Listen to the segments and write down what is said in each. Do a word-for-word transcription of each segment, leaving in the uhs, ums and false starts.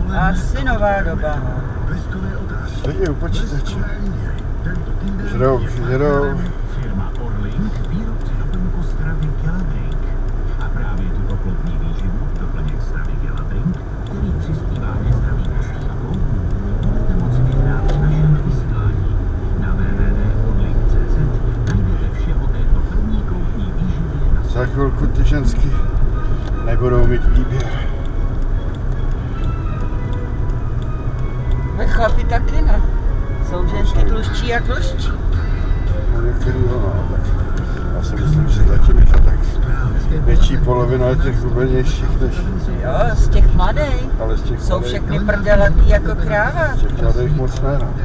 Asi nová doba, no. Lidi u počítače. Žrou, žrou. Firma Orlink, výrobci doplňku stravy Geladrink. A právě tuto plodní výživu, doplněk stravy Geladrink, který přispívá ke zdraví kostí a kloubů, budete moci vyhrát v našem vysílání. Na w w w tečka orlink tečka c z najdete vše o této první kloubní výživě na Za chvilku ty ženský nebudou mít výběr. Ve chlapi taky ne. Jsou ženský tlustší a tlustší. No některý ono, tak já si myslím, že zatím je to tak větší polovina je těch hubenějších než... Jo, z těch mladých. Ale z těch Jsou mladých- všechny prdelatý jako kráva. Z těch mladých moc ne, no.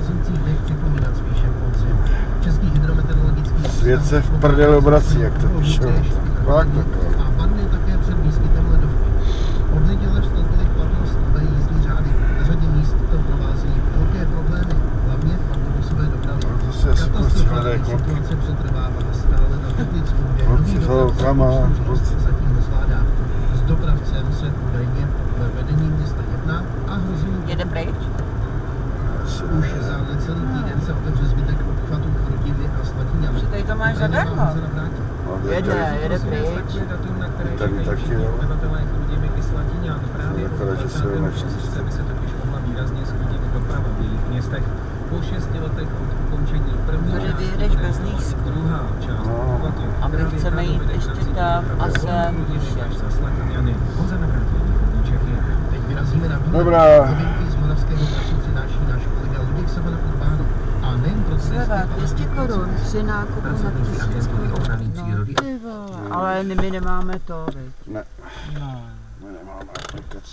Svět se v prdel obrací, jak to píšou. Fakt takhle. A varuje také před výskytem ledovky. Od neděle vstoupily v platnost nové jízdní řády. Na řadě míst to provází velké problémy, hlavně v autobusové dopravě. No to si asi kluci hledají klopky. Situace přetrvává stále na Teplicku, kde Kluci nový jsou dopravce kama, společnost kluci. zatím nezvládá. S dopravcem se údajně ve vedení města jedná a hrozí Jede pryč? už za necelý týden se otevře zbytek obchvatu Chrudivy a Slatíňany. Že tady to máš zadarmo. No, to je Jede, tady- jede pryč. Tady taky, jo. Obyvatelé Chrudivy i Slatíňan právě Akorát, od že se dvacátého nečistí. prosince by se totiž mohla výrazně sklidit doprava v jejich městech. Po šesti letech od ukončení první Tady části vyjedeš bez bude lístků. druhá část No. obchvatu, A my která chceme jít vypravuje ještě na tam cíli a dopravy sem od Chrudivy ještě. až za Slatíňany. Honza Navrátil, východní Čechy. Teď vyrazíme na výlet. Dobrá. Novinky z Moravského krasu přináší náš kolega Luděk Sabana Urbáno. A nejen pro Sleva, dvě stě korun, tři nákupy na Pracovníci tisíc agentury korun. ochrany No, přírody. ty vole, ale my nemáme to, viď? Ne, No. my nemáme aplikaci.